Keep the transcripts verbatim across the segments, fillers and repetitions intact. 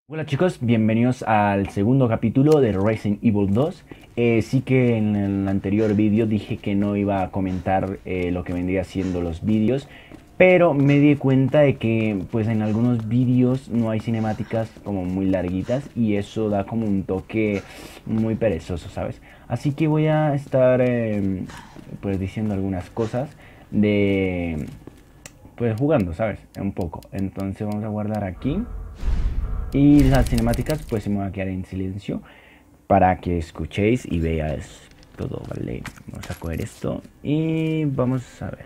Hola chicos, bienvenidos al segundo capítulo de Resident Evil dos. Eh, sí que en el anterior vídeo dije que no iba a comentar eh, lo que vendría siendo los vídeos, pero me di cuenta de que pues en algunos vídeos no hay cinemáticas como muy larguitas y eso da como un toque muy perezoso, ¿sabes? Así que voy a estar eh, pues diciendo algunas cosas de pues jugando, ¿sabes? Un poco. Entonces vamos a guardar aquí. Y las cinemáticas pues se me va a quedar en silencio para que escuchéis y veáis todo, ¿vale? Vamos a coger esto y vamos a ver.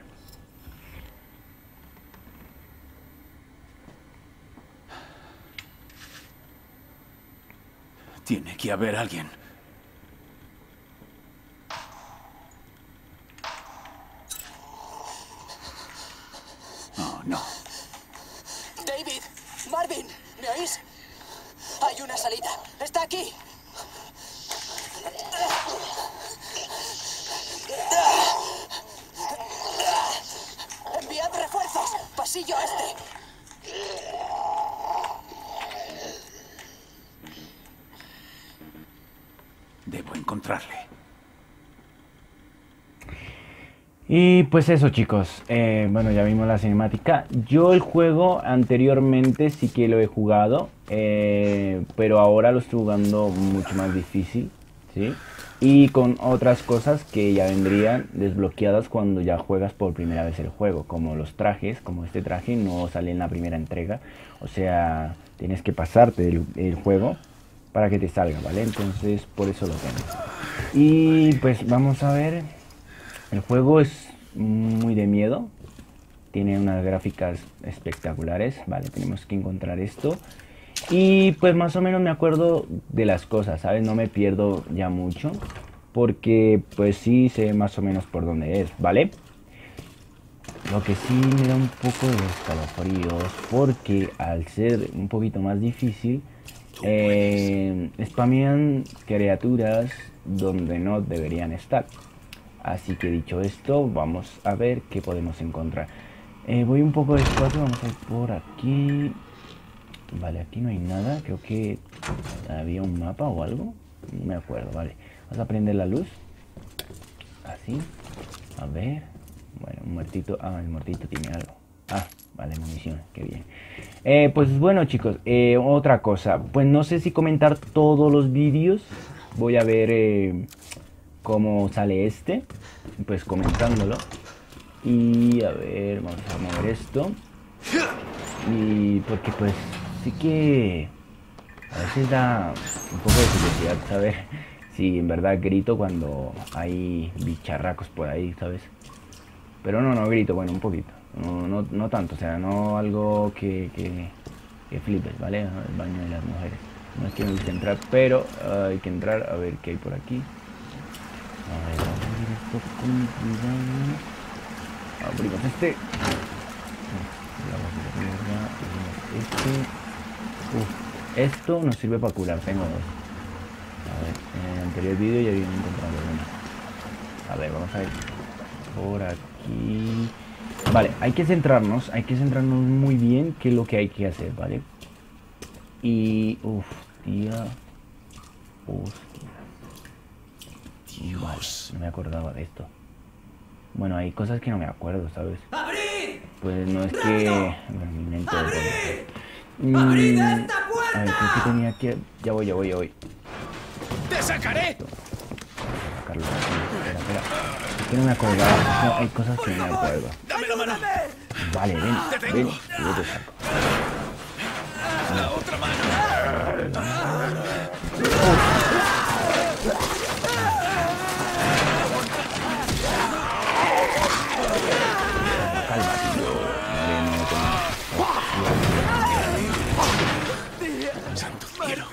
Tiene que haber alguien. Oh, no. David, Marvin, ¿me oís? Hay una salida. Está aquí. Enviad refuerzos. Pasillo este. Debo encontrarle. Y pues eso chicos, eh, bueno ya vimos la cinemática. Yo el juego anteriormente sí que lo he jugado, eh, pero ahora lo estoy jugando mucho más difícil, ¿sí? Y con otras cosas que ya vendrían desbloqueadas cuando ya juegas por primera vez el juego, como los trajes, como este traje no sale en la primera entrega, o sea, tienes que pasarte el, el juego para que te salga, ¿vale? Entonces por eso lo tengo. Y pues vamos a ver. El juego es muy de miedo, tiene unas gráficas espectaculares, vale, tenemos que encontrar esto. Y pues más o menos me acuerdo de las cosas, ¿sabes? No me pierdo ya mucho, porque pues sí sé más o menos por dónde es, ¿vale? Lo que sí me da un poco de escalofríos, porque al ser un poquito más difícil, eh, spamean criaturas donde no deberían estar. Así que dicho esto, vamos a ver qué podemos encontrar. Eh, voy un poco despacio, vamos a ir por aquí. Vale, aquí no hay nada. Creo que había un mapa o algo. No me acuerdo, vale. Vamos a prender la luz. Así. A ver. Bueno, un muertito. Ah, el muertito tiene algo. Ah, vale, munición. Qué bien. Eh, pues bueno, chicos. Eh, otra cosa. Pues no sé si comentar todos los vídeos. Voy a ver... Eh, cómo sale este, pues comentándolo. Y a ver, vamos a mover esto. Y porque pues sí que a veces da un poco de curiosidad saber si en verdad grito cuando hay bicharracos por ahí, ¿sabes? Pero no, no grito, bueno, un poquito. No, no, no tanto, o sea, no algo que, que, que flipes, ¿vale? El baño de las mujeres. No es que me guste entrar, pero uh, hay que entrar a ver qué hay por aquí. A ver, vamos a abrir esto con cuidado. Abrimos este. Abrimos este. Uf, esto nos sirve para curar, tengo dos. A ver, en el anterior vídeo ya había encontrado uno. A ver, vamos a ver. Por aquí. Vale, hay que centrarnos, hay que centrarnos muy bien qué es lo que hay que hacer, ¿vale? Y... Uf, tía. Uf. Vale, no me acordaba de esto. Bueno, hay cosas que no me acuerdo, ¿sabes? ¡Abrid! Pues no es que... Bueno, mi mente... ¡Abrid! ¡Abrid esta puerta! A ver, creo que tenía que... Ya voy, ya voy, ya voy. ¡Te sacaré! Sacarlo. Espera, espera. Es que no me acordaba. No, hay cosas que no me acuerdo. ¡Dame la mano! Vale, ven, Te ven. tengo. Que yo te saco. ¡La otra mano! Calma, tío. Vale, no me tengo. Santo cielo.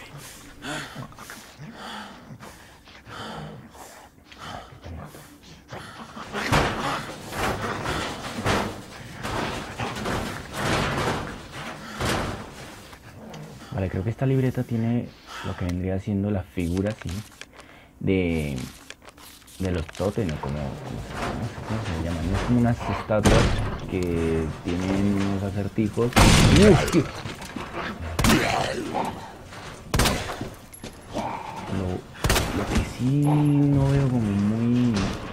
Vale, creo que esta libreta tiene lo que vendría siendo la figura, sí, de, de los tótems, como, como, no sé cómo se llaman, es como unas estatuas que tienen unos acertijos. ¡Uf, tío! sí no veo como muy...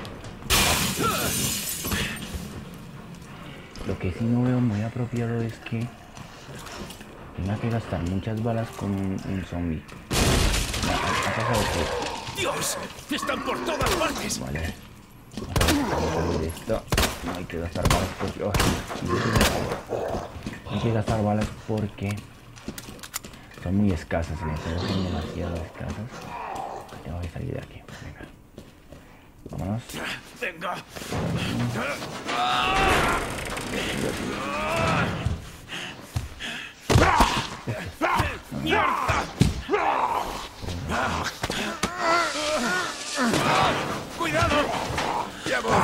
Lo que sí no veo muy apropiado es que tenga que gastar muchas balas con un, un zombie. Ha, ha pasado que... ¡Dios! ¡Están por todas partes! Vale. Vamos a salir de esto. No hay que gastar balas porque... Oh, no hay que gastar balas porque son muy escasas en el juego, son demasiado escasas. Tengo que salir de aquí. Venga. Vámonos. ¡Venga! ¡Cuidado! ¡Ya voy!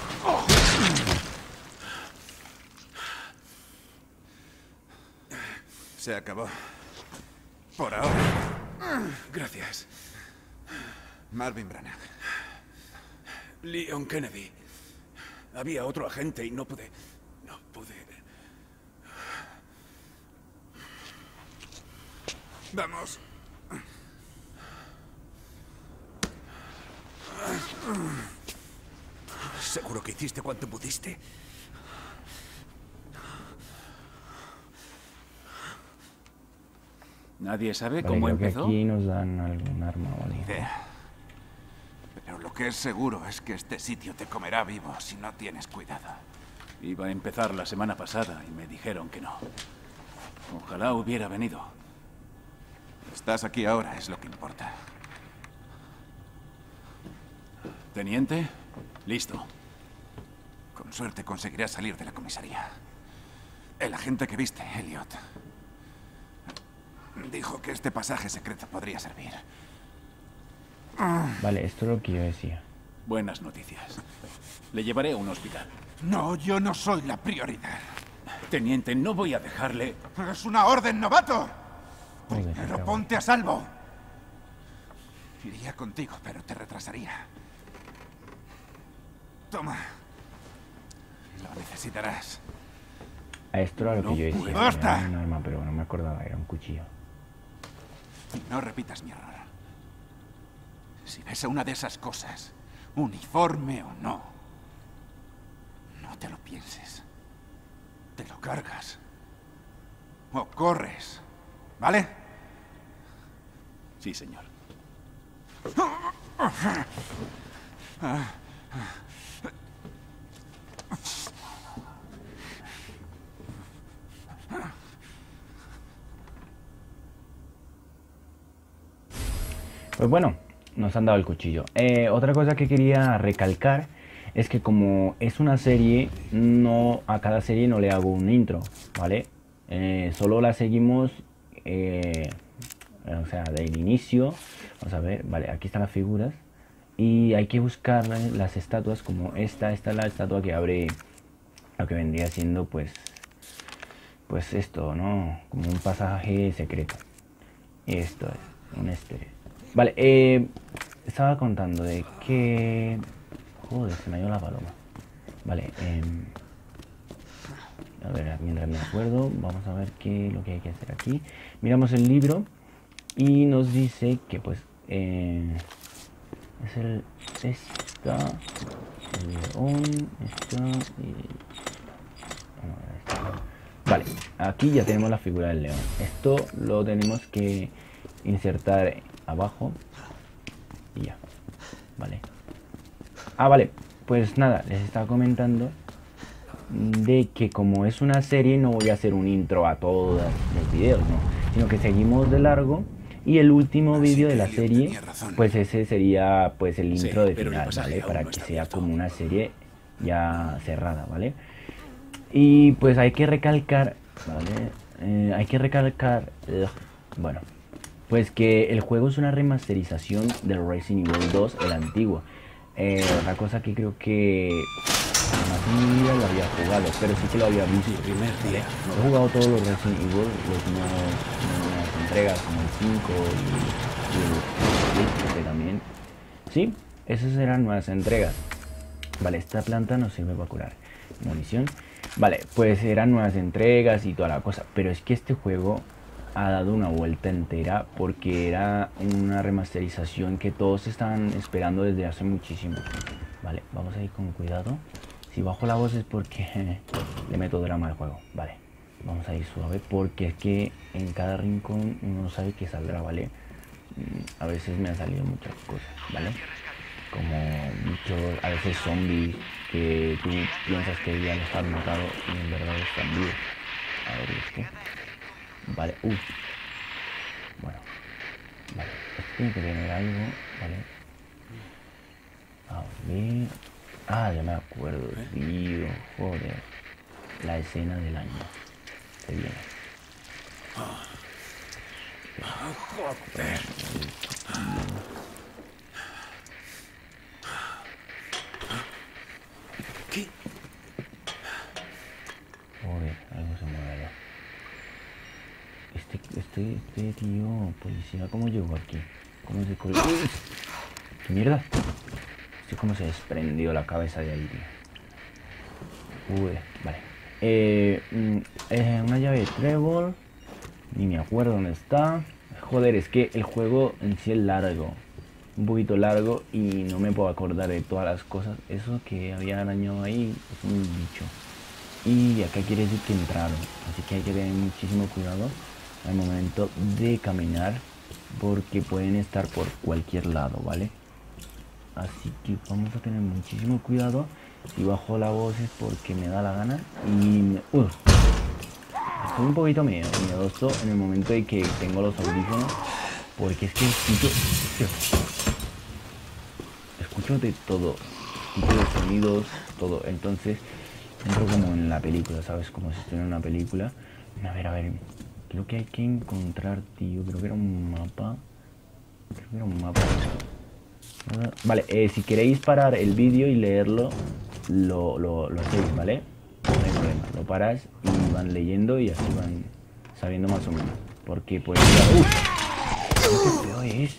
Se acabó. Por ahora. Gracias. Marvin Branagh. Leon Kennedy. Había otro agente y no pude... No pude... Vamos. ¿Seguro que hiciste cuanto pudiste? ¿Nadie sabe Vale, cómo creo que empezó? aquí nos dan algún arma o algo. Idea. Pero lo que es seguro es que este sitio te comerá vivo si no tienes cuidado. Iba a empezar la semana pasada y me dijeron que no. Ojalá hubiera venido. Estás aquí ahora, es lo que importa. Teniente, listo. Con suerte conseguirás salir de la comisaría. El agente que viste, Elliot, dijo que este pasaje secreto podría servir. Vale, esto es lo que yo decía. Buenas noticias. Le llevaré a un hospital. No, yo no soy la prioridad. Teniente, no voy a dejarle... ¡Es una orden, novato! Joder, Pero cabrón. ponte a salvo. Iría contigo, pero te retrasaría. Toma. Lo necesitarás. A esto era lo No que yo decía. puedo. ¡Basta! Era un arma, pero no me acordaba, era un cuchillo. No repitas mi error. Si ves a una de esas cosas, uniforme o no, no te lo pienses. Te lo cargas. O corres. ¿Vale? Sí, señor. Pues bueno, nos han dado el cuchillo. Eh, otra cosa que quería recalcar es que como es una serie, no a cada serie no le hago un intro, ¿vale? Eh, solo la seguimos, eh, o sea, del inicio. Vamos a ver, vale, aquí están las figuras. Y hay que buscar las estatuas como esta. Esta es la estatua que abre lo que vendría siendo, pues, pues esto, ¿no? Como un pasaje secreto. Esto es un este. Vale, eh, estaba contando de que... Joder, se me ha ido la paloma. Vale, eh, a ver, mientras me acuerdo, vamos a ver qué es lo que hay que hacer aquí. Miramos el libro y nos dice que pues... Eh, es el... Esta... El león, esta y... Vale, aquí ya tenemos la figura del león. Esto lo tenemos que insertar abajo y ya, vale. Ah, vale, pues nada, les estaba comentando de que como es una serie no voy a hacer un intro a todos los videos, ¿no? Sino que seguimos de largo y el último Así vídeo que de la Elliot serie, tenía razón. pues ese sería pues el Sí, intro de pero el final, pasaje ¿vale? aún Para no que está sea abierto. como una serie ya cerrada, ¿vale? Y pues hay que recalcar, ¿vale? Eh, hay que recalcar, ugh, bueno, pues que el juego es una remasterización del Resident Evil dos, el antiguo. Eh, otra cosa que creo que jamás en mi vida lo había jugado, pero sí que lo había visto. Primer ¿vale? día. He jugado todos los Resident Evil, los nuevos, nuevas entregas como el cinco y, y el siete también. Sí, esas eran nuevas entregas. Vale, esta planta nos sirve para curar munición. Vale, pues eran nuevas entregas y toda la cosa, pero es que este juego ha dado una vuelta entera porque era una remasterización que todos estaban esperando desde hace muchísimo. Vale, vamos a ir con cuidado. Si bajo la voz es porque le meto drama al juego. Vale, vamos a ir suave porque es que en cada rincón uno no sabe qué saldrá, ¿vale? A veces me han salido muchas cosas, ¿vale? Como bichos, a veces zombies que tú piensas que ya los han matado y en verdad están vivos. A ver esto. Vale, uff. Bueno, vale, esto tiene que tener algo, ¿vale? A ver. Ah, ya me acuerdo, tío, joder. La escena del año. Se viene. Joder. ¿Qué? Joder, algo se mueve allá. Este, este, este tío, policía, ¿cómo llegó aquí? ¿Cómo se colgó? ¿Qué mierda? Este cómo se desprendió la cabeza de ahí, tío. Uy, vale. Eh, eh, una llave de trébol. Ni me acuerdo dónde está. Joder, es que el juego en sí es largo. Un poquito largo y no me puedo acordar de todas las cosas. Eso que había arañado ahí es un bicho. Y acá quiere decir que entraron. Así que hay que tener muchísimo cuidado al momento de caminar. Porque pueden estar por cualquier lado, ¿vale? Así que vamos a tener muchísimo cuidado. Si bajo la voz es porque me da la gana. Y me... Uh, estoy un poquito miedoso en el momento de que tengo los audífonos. Porque es que escucho... Escucho de todo. Escucho los sonidos, todo. Entonces entro como en la película, ¿sabes? Como si estuviera en una película. A ver, a ver. Creo que hay que encontrar, tío. Creo que era un mapa. Creo que era un mapa. Vale, eh, si queréis parar el vídeo y leerlo, lo, lo, lo hacéis, ¿vale? No hay problema, lo paras y van leyendo y así van sabiendo más o menos. Porque pues... ¡Uf! ¿Qué feo es?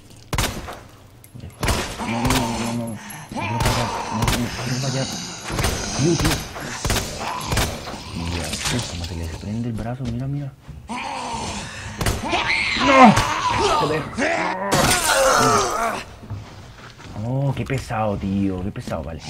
No, no, no, no, no. No quiero fallar, no, no, no quiero fallar. Tío, tío. Mira, uf, como se les prende el brazo, mira, mira. ¡No! Joder. Oh, qué pesado, tío, qué pesado, vale.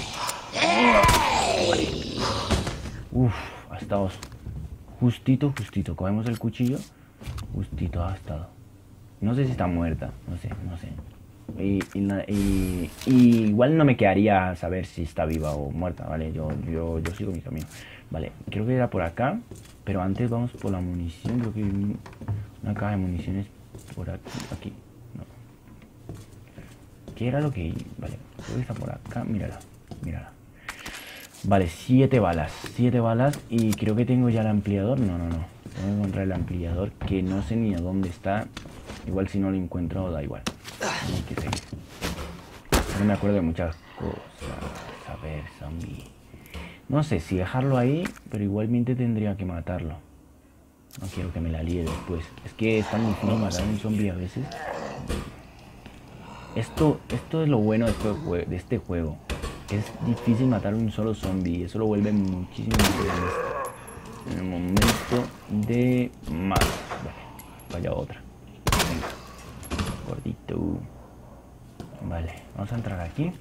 Vale. Uf, ha estado justito, justito. Cogemos el cuchillo. Justito ha estado. No sé si está muerta, no sé, no sé. Y, y, y, y igual no me quedaría saber si está viva o muerta, ¿vale? Yo, yo, yo sigo mi camino. Vale, creo que era por acá. Pero antes vamos por la munición. Creo que hay una caja de municiones por aquí, aquí. ¿Qué era lo que...? Vale, creo que está por acá, mírala, mírala. Vale, siete balas, siete balas y creo que tengo ya el ampliador. No, no, no, tengo que encontrar el ampliador que no sé ni a dónde está. Igual si no lo encuentro, da igual. Hay que seguir. No me acuerdo de muchas cosas. A ver, zombie. No sé si dejarlo ahí, pero igualmente tendría que matarlo. No quiero que me la líe después. Es que es tan difícil matar a un zombie a veces. Esto, esto es lo bueno de este, de este juego. Es difícil matar un solo zombie. Eso lo vuelve muchísimo más. En el momento de más. Vale, vaya otra. Venga. Gordito. Vale, vamos a entrar aquí.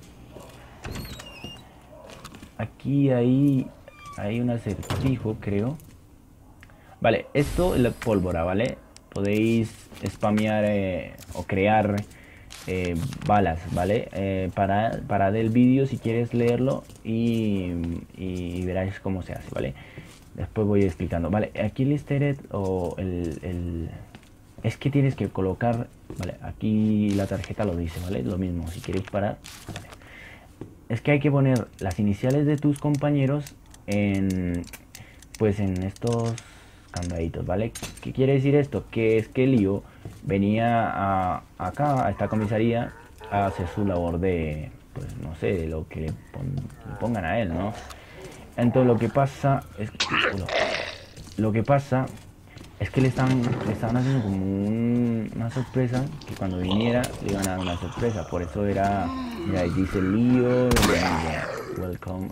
Aquí hay, hay un acertijo, creo. Vale, esto es la pólvora, ¿vale? Podéis spamear eh, o crear... Eh, balas, ¿vale? Eh, para, para del vídeo si quieres leerlo y, y veráis cómo se hace, ¿vale? Después voy explicando. Vale, aquí el easter egg o el, el... es que tienes que colocar, ¿vale? Aquí la tarjeta lo dice, ¿vale? Lo mismo, si queréis parar, ¿vale? Es que hay que poner las iniciales de tus compañeros en... pues en estos... candaditos, ¿vale? ¿Qué quiere decir esto? Que es que Leo venía a, acá, a esta comisaría, a hacer su labor de, pues no sé, de lo que le, pon, le pongan a él, ¿no? Entonces lo que pasa es que, lo que pasa es que le están, le estaban haciendo como un, una sorpresa, que cuando viniera le iban a dar una sorpresa. Por eso era, mira, dice Leo, welcome,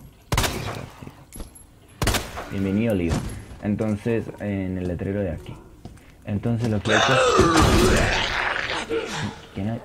bienvenido Leo. Entonces, en el letrero de aquí. Entonces lo que he hecho... ¿Quién hay?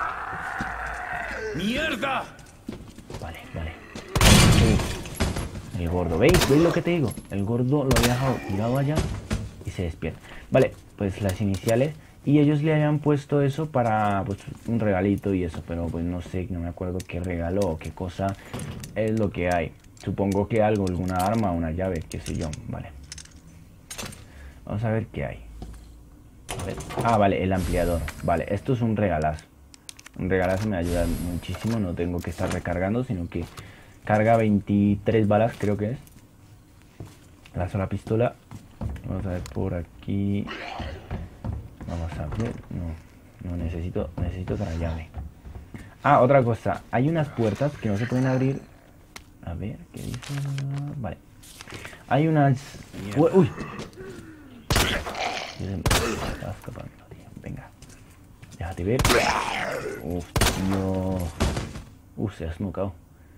¡Mierda! Vale, vale. Uh, el gordo, ¿veis? ¿Veis lo que te digo? El gordo lo había dejado tirado allá y se despierta. Vale, pues las iniciales. Y ellos le habían puesto eso para pues un regalito y eso, pero pues no sé, no me acuerdo qué regalo o qué cosa es lo que hay. Supongo que algo, alguna arma, una llave, qué sé yo, vale. Vamos a ver qué hay. A ver. Ah, vale, el ampliador. Vale, esto es un regalazo. Un regalazo me ayuda muchísimo, no tengo que estar recargando, sino que carga veintitrés balas, creo que es. La sola pistola. Vamos a ver por aquí. Vamos a ver, no, no necesito, necesito otra llave. Ah, otra cosa, hay unas puertas que no se pueden abrir. A ver, ¿qué dice? Vale. Hay unas... Uy. Se me está escapando, tío. Venga. Déjate ver. Uf, tío. Uf, se ha smocado.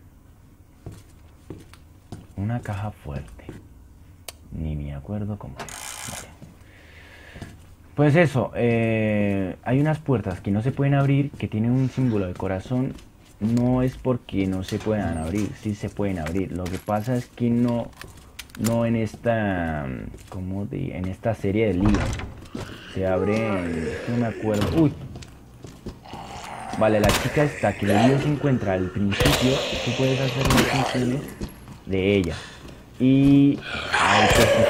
Una caja fuerte. Ni me acuerdo cómo era. Vale. Pues eso, eh, hay unas puertas que no se pueden abrir, que tienen un símbolo de corazón. No es porque no se puedan abrir, sí se pueden abrir. Lo que pasa es que no, no en esta, ¿cómo de, en esta serie de libros. Se abren, no me acuerdo. Uy. Vale, la chica esta que el lío se encuentra al principio, tú puedes hacer las funciones de ella. Y hay,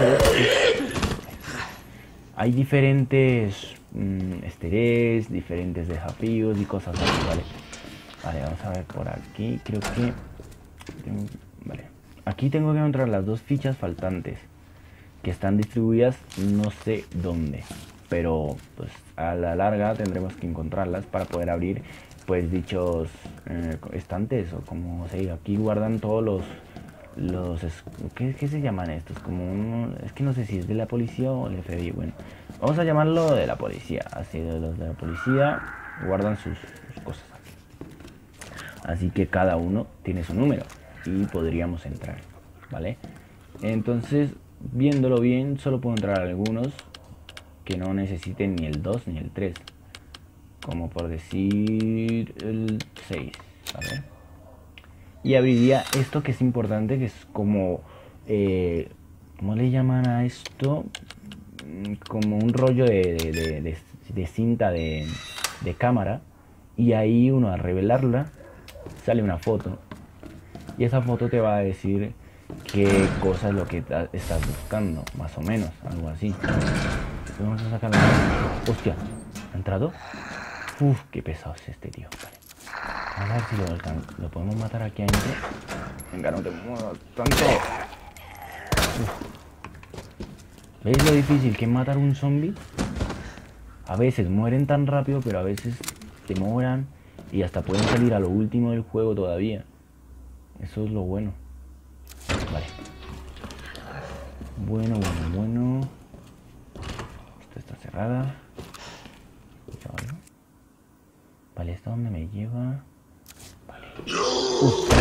hay diferentes mmm, easter eggs, diferentes desafíos y cosas así, ¿vale? Vale, vamos a ver por aquí, creo que... Vale, aquí tengo que encontrar las dos fichas faltantes, que están distribuidas no sé dónde, pero pues a la larga tendremos que encontrarlas para poder abrir pues dichos eh, estantes, o como se diga. Aquí guardan todos los... los ¿qué, ¿qué se llaman estos? Como un, es que no sé si es de la policía o el F B I. Bueno, vamos a llamarlo de la policía. Así, de los de la policía guardan sus, sus cosas aquí. Así que cada uno tiene su número y podríamos entrar, ¿vale? Entonces, viéndolo bien, solo puedo entrar a algunos que no necesiten ni el dos ni el tres, como por decir el seis, ¿vale? Y abriría esto, que es importante, que es como eh, ¿cómo le llaman a esto? Como un rollo de, de, de, de, de cinta de, de cámara, y ahí uno, al revelarla, sale una foto, y esa foto te va a decir qué cosa es lo que estás buscando, más o menos, algo así. Vamos a sacar la... Hostia, ¿ha entrado? Uf, qué pesado es este tío. Vale. A ver si lo, lo podemos matar aquí adentro. Venga, no te muevas tanto. Uf. ¿Veis lo difícil que es matar un zombie? A veces mueren tan rápido, pero a veces te moran y hasta pueden salir a lo último del juego todavía. Eso es lo bueno. Vale. Bueno, bueno, bueno. Esta está cerrada. Vale, ¿esta dónde me lleva? Vale. Uf.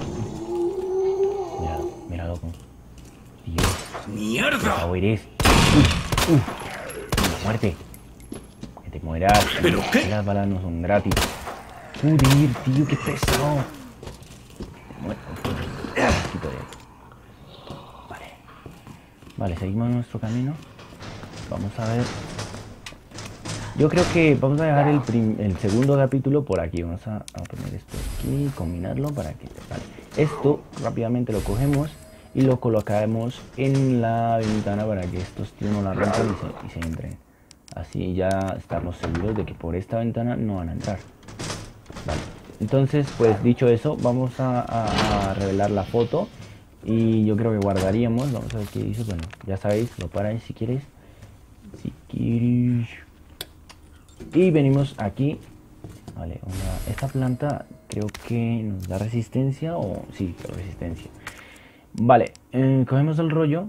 Mira, mira, loco. Dios. ¡Mierda! ¿Qué eres? Uf, uf. La muerte. Que te mueras. ¿Pero qué? Las balas no son gratis. Joder, tío, qué pesado. Bueno, quito de ahí. Vale. Vale, seguimos nuestro camino. Vamos a ver. Yo creo que vamos a dejar el, prim el segundo capítulo por aquí. Vamos a, a poner esto aquí, combinarlo para que... Vale. Esto rápidamente lo cogemos y lo colocamos en la ventana para que estos tíos no la rompan y se, y se entren. Así ya estamos seguros de que por esta ventana no van a entrar. Vale. Entonces, pues dicho eso, vamos a, a, a revelar la foto. Y yo creo que guardaríamos. Vamos a ver qué dice. Bueno, ya sabéis, lo paráis si queréis. Si queréis... Y venimos aquí. Vale, una, esta planta creo que nos da resistencia. O sí, resistencia. Vale, eh, cogemos el rollo.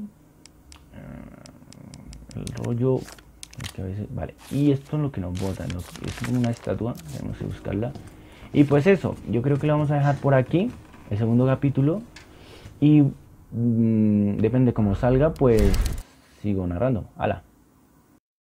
Eh, el rollo que a veces, vale, y esto es lo que nos bota. Lo, es como una estatua. Tenemos que buscarla. Y pues eso, yo creo que lo vamos a dejar por aquí, el segundo capítulo. Y mmm, depende cómo salga, pues sigo narrando. ¡Hala!